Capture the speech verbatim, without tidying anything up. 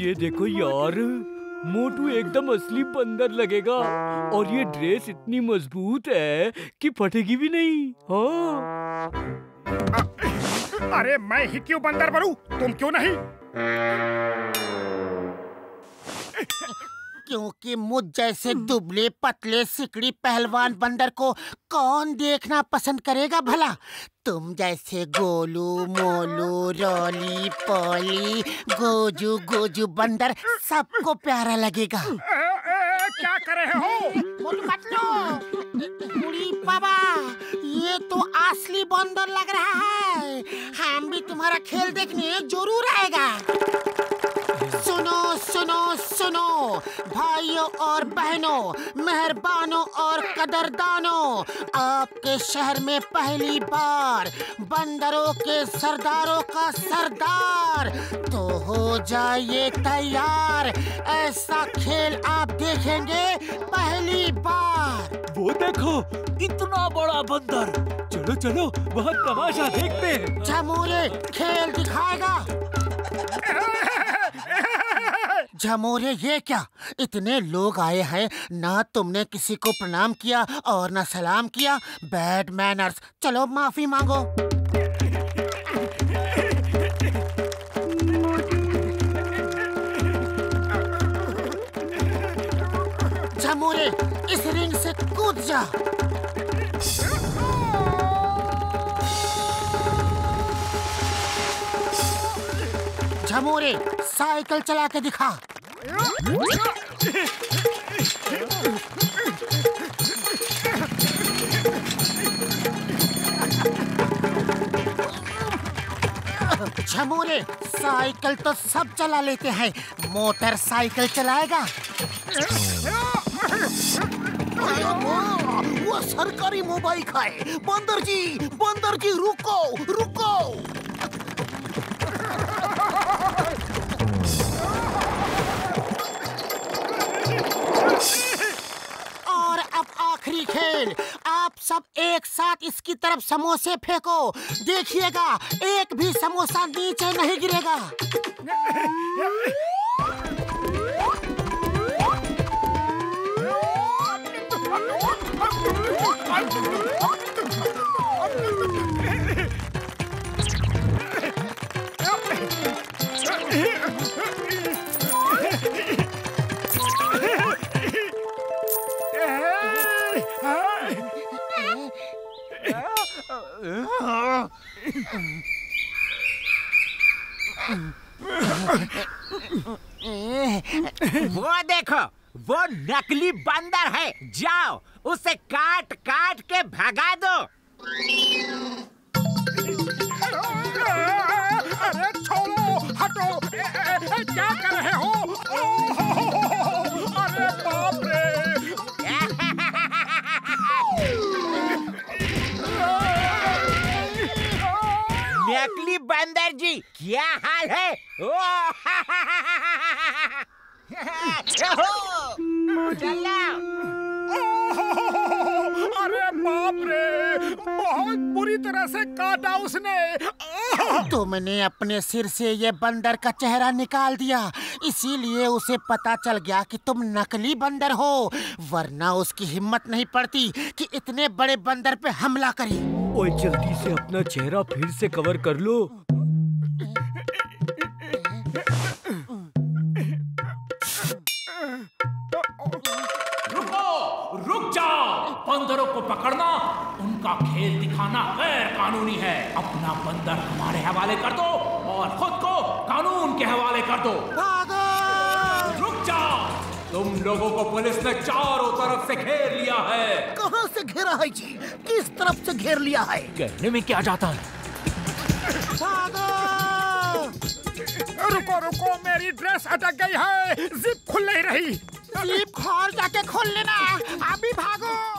ये देखो यार, मोटू एकदम असली बंदर लगेगा और ये ड्रेस इतनी मजबूत है कि फटेगी भी नहीं। हाँ। अरे मैं ही क्यों बंदर बनूं? तुम क्यों नहीं? क्योंकि मुझ जैसे दुबले पतले सिकड़ी पहलवान बंदर को कौन देखना पसंद करेगा भला? तुम जैसे गोलू मोलू रोली पोली गोजू गोजू बंदर सबको प्यारा लगेगा। ए, ए, क्या कर रहे हो? मत लो बाबा, ये तो असली बंदर लग रहा है। हम भी तुम्हारा खेल देखने जरूर आएगा। सुनो सुनो सुनो भाइयों और बहनों, मेहरबानों और कदरदानों, आपके शहर में पहली बार बंदरों के सरदारों का सरदार, तो हो जाइए तैयार। ऐसा खेल आप देखेंगे पहली बार। वो देखो, इतना बड़ा बंदर। चलो चलो वहाँ तमाशा देखते हैं। झमोरे खेल दिखाएगा। झमोरे ये क्या, इतने लोग आए हैं, ना तुमने किसी को प्रणाम किया और ना सलाम किया। Bad manners. चलो माफी मांगो। झमोरे इस रिंग से कूद जा। झमोरे साइकिल चला के दिखा। झमोरे साइकिल तो सब चला लेते हैं, मोटरसाइकिल चलाएगा। वो सरकारी मोबाइल खाए। बंदर जी, बंदर जी रुको रुको। और अब आखिरी खेल, आप सब एक साथ इसकी तरफ समोसे फेंको। देखिएगा एक भी समोसा नीचे नहीं गिरेगा। वो देखो, वो नकली बंदर है। जाओ उसे काट काट के भगा दो। अरे छोड़ो, हटो। ए, ए, ए, क्या कर रहे हो? अरे बाप रे। नकली बंदर जी, क्या हाल है? अरे बाप रे, बहुत बुरी तरह से काटा उसने। तुमने अपने सिर से ये बंदर का चेहरा निकाल दिया, इसीलिए उसे पता चल गया कि तुम नकली बंदर हो, वरना उसकी हिम्मत नहीं पड़ती कि इतने बड़े बंदर पे हमला करे। ओए जल्दी से अपना चेहरा फिर से कवर कर लो। रुको, रुक जाओ। बंदरों को पकड़ना, उनका खेल दिखाना गैर कानूनी है। अपना बंदर हमारे हवाले कर दो और खुद को कानून के हवाले कर दो। भागो! रुक जाओ, तुम लोगों को पुलिस ने चारों तरफ से घेर लिया है। कहाँ से घेरा है जी? किस तरफ से घेर लिया है? कहने में क्या जाता है? भागो! रुको रुको, मेरी ड्रेस अटक गई है, जिप खुल नहीं रही। जिप खोल जाके खोल लेना। अभी भागो।